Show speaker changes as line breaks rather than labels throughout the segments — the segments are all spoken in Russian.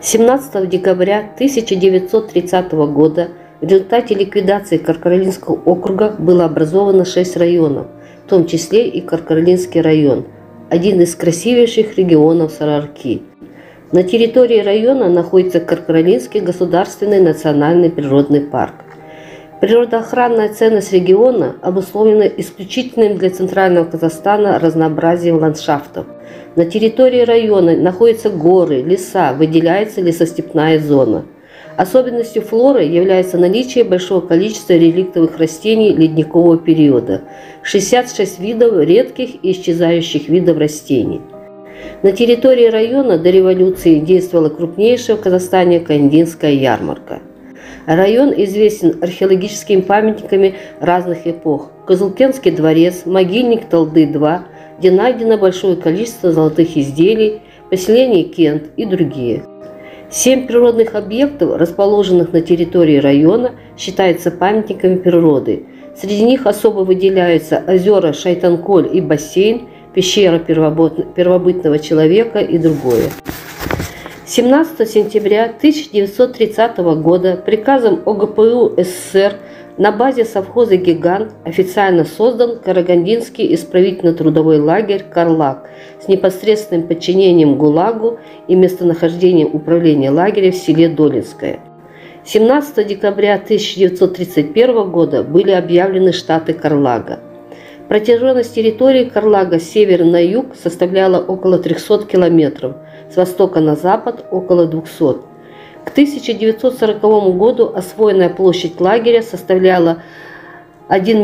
17 декабря 1930 года в результате ликвидации Каркаролинского округа было образовано 6 районов, в том числе и Каркаролинский район, один из красивейших регионов Сарыарки. На территории района находится Каркаролинский государственный национальный природный парк. Природоохранная ценность региона обусловлена исключительным для Центрального Казахстана разнообразием ландшафтов. На территории района находятся горы, леса, выделяется лесостепная зона. Особенностью флоры является наличие большого количества реликтовых растений ледникового периода – 66 видов редких и исчезающих видов растений. На территории района до революции действовала крупнейшая в Казахстане кандинская ярмарка. Район известен археологическими памятниками разных эпох – Кызылкенский дворец, могильник Талды-2, где найдено большое количество золотых изделий, поселение Кент и другие. 7 природных объектов, расположенных на территории района, считаются памятниками природы. Среди них особо выделяются озера Шайтанколь и бассейн, пещера первобытного человека и другое. 17 сентября 1930 года приказом ОГПУ СССР на базе совхоза «Гигант» официально создан Карагандинский исправительно-трудовой лагерь «Карлаг» с непосредственным подчинением ГУЛАГу и местонахождением управления лагеря в селе Долинское. 17 декабря 1931 года были объявлены штаты Карлага. Протяженность территории Карлага с севера на юг составляла около 300 километров, с востока на запад – около 200. К 1940 году освоенная площадь лагеря составляла 1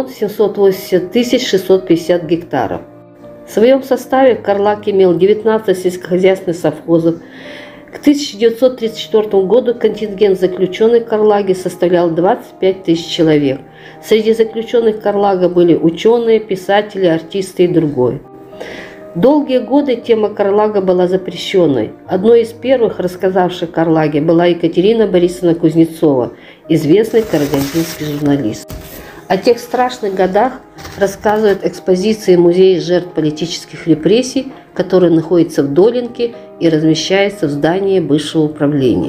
780 650 гектаров. В своем составе Карлаг имел 19 сельскохозяйственных совхозов. К 1934 году контингент заключенных в Карлаге составлял 25 тысяч человек. Среди заключенных Карлага были ученые, писатели, артисты и другое. Долгие годы тема Карлага была запрещенной. Одной из первых, рассказавших о Карлаге, была Екатерина Борисовна Кузнецова, известный карагандинский журналист. О тех страшных годах рассказывают экспозиции Музея жертв политических репрессий, который находится в Долинке и размещается в здании бывшего управления.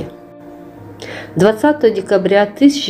20 декабря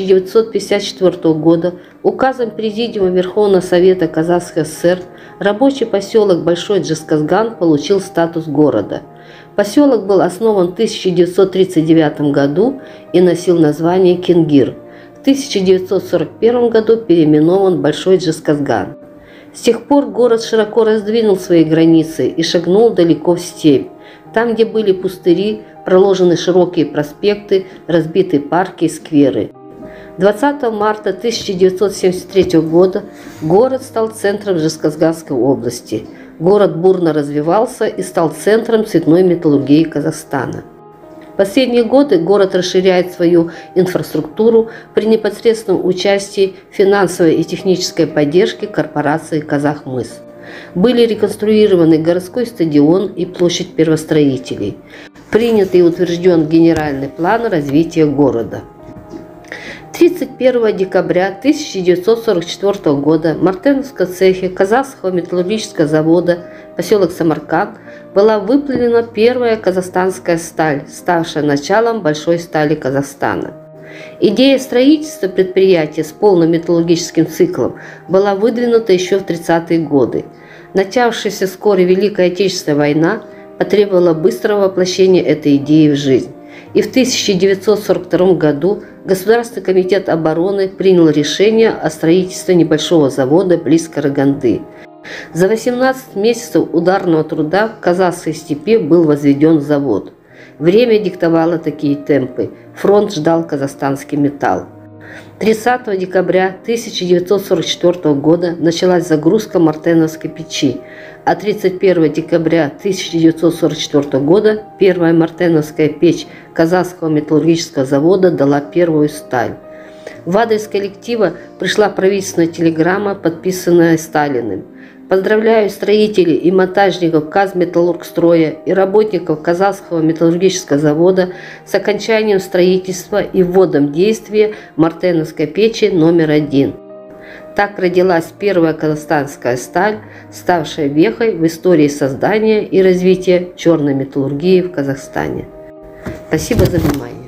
1954 года указом Президиума Верховного Совета Казахской ССР рабочий поселок Большой Джасказган получил статус города. Поселок был основан в 1939 году и носил название Кингир. В 1941 году переименован Большой Джасказган. С тех пор город широко раздвинул свои границы и шагнул далеко в степь. Там, где были пустыри, проложены широкие проспекты, разбиты парки и скверы. 20 марта 1973 года город стал центром Жезказганской области. Город бурно развивался и стал центром цветной металлургии Казахстана. В последние годы город расширяет свою инфраструктуру при непосредственном участии финансовой и технической поддержки корпорации «Казахмыс». Были реконструированы городской стадион и площадь первостроителей. Принят и утвержден генеральный план развития города. 31 декабря 1944 года в Мартеновском цехе Казахского металлургического завода поселок Самарканд была выплавлена первая казахстанская сталь, ставшая началом большой стали Казахстана. Идея строительства предприятия с полным металлургическим циклом была выдвинута еще в 30-е годы. Начавшаяся вскоре Великая Отечественная война потребовала быстрого воплощения этой идеи в жизнь. И в 1942 году Государственный комитет обороны принял решение о строительстве небольшого завода близ Караганды. За 18 месяцев ударного труда в казахской степи был возведен завод. Время диктовало такие темпы. Фронт ждал казахстанский металл. 30 декабря 1944 года началась загрузка Мартеновской печи, а 31 декабря 1944 года первая Мартеновская печь Казахского металлургического завода дала первую сталь. В адрес коллектива пришла правительственная телеграмма, подписанная Сталиным. Поздравляю строителей и монтажников Казметаллургстроя и работников Казахского металлургического завода с окончанием строительства и вводом в действие Мартеновской печи номер 1. Так родилась первая казахстанская сталь, ставшая вехой в истории создания и развития черной металлургии в Казахстане. Спасибо за внимание.